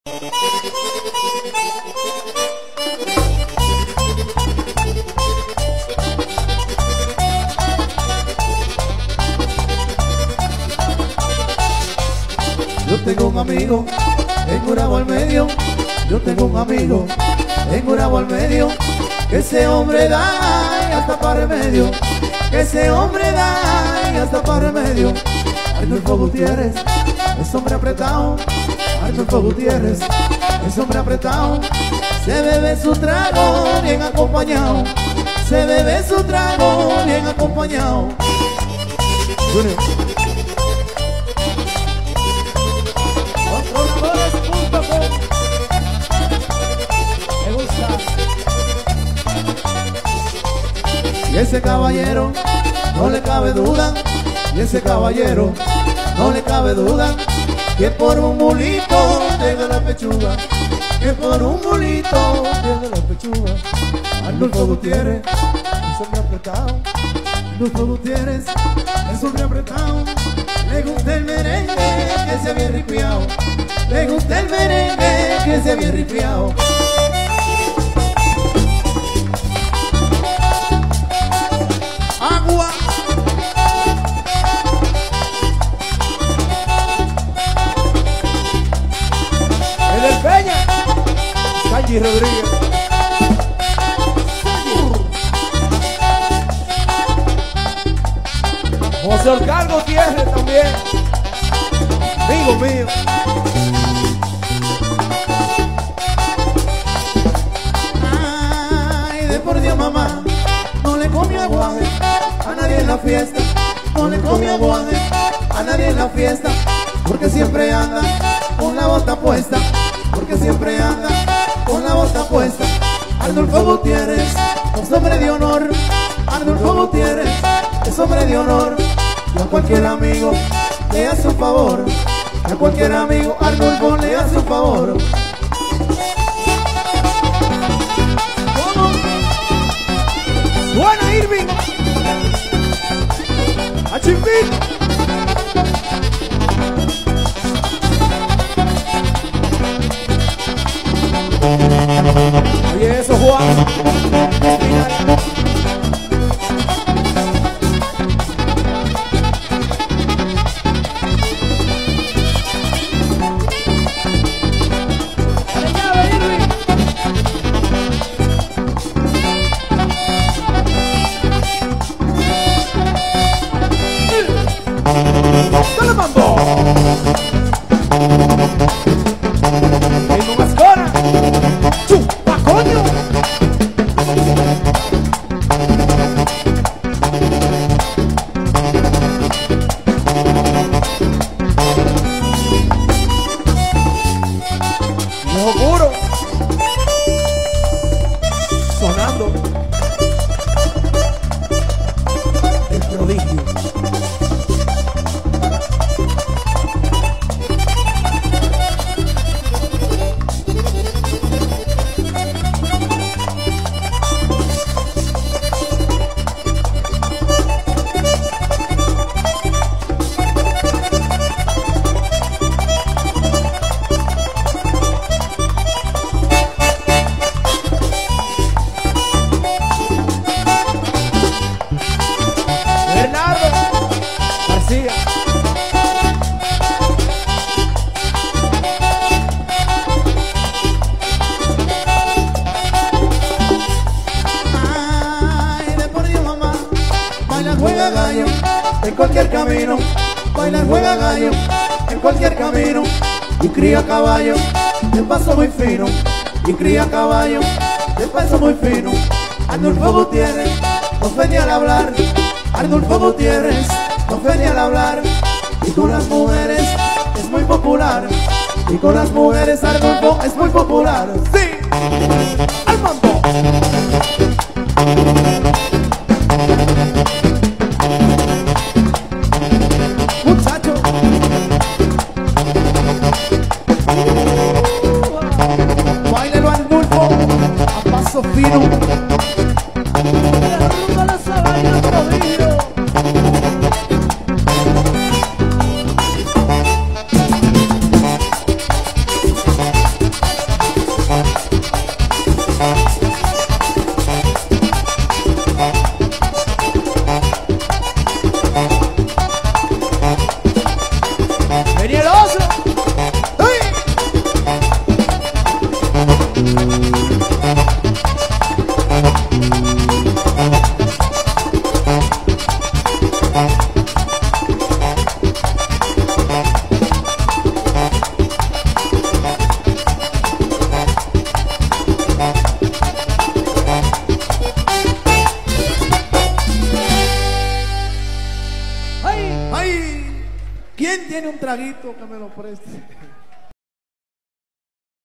Yo tengo un amigo en Gurabo al medio. Yo tengo un amigo en Gurabo al medio. Que ese hombre da y hasta para remedio. Que ese hombre da y hasta para remedio. Arnulfo Gutiérrez es hombre apretado. Arnulfo Gutiérrez es hombre apretado. Se bebe su trago bien acompañado. Se bebe su trago bien acompañado. Me gusta. Y ese caballero no le cabe duda. Y ese caballero no le cabe duda. Que por un mulito deja la pechuga. Que por un mulito deja la pechuga. Arnulfo Gutiérrez es hombre apretado. Arnulfo Gutiérrez es hombre apretado. Le gusta el merengue que se había ripiado. Le gusta el merengue que se había ripiado. Agua. El del Peña. Sanji Rodríguez. José Oscar Gutiérrez también. Amigo mío. Ay, de por Dios, mamá, no le comió aguaje a nadie en la fiesta. No le comió aguaje a nadie en la fiesta. Porque siempre anda con la bota puesta. Porque siempre anda con la bota puesta. Arnulfo Gutiérrez es hombre de honor. Arnulfo Gutiérrez es hombre de honor. Y a cualquier amigo le hace un favor. A cualquier amigo Arnulfo le hace un favor. Buena Irving. A Chimpín. Oye eso, Juan. ¡Dale, mambo! ¡Tengo más cora! ¡Chupa, coño! ¡Viejo puro! Sonando el prodigio. García. Ay, de por Dios, mamá, baila, juega gallo en cualquier camino. Baila, juega gallo en cualquier camino. Y cría caballo de paso muy fino. Y cría caballo de paso muy fino. Arnulfo Gutiérrez no venía al hablar. Arnulfo Gutiérrez no venía al hablar. Y con las mujeres es muy popular. Y con las mujeres Arnulfo es muy popular. ¡Sí! ¡Al mambo! Muchacho. Báilelo Arnulfo a paso fino. traguito que me lo preste.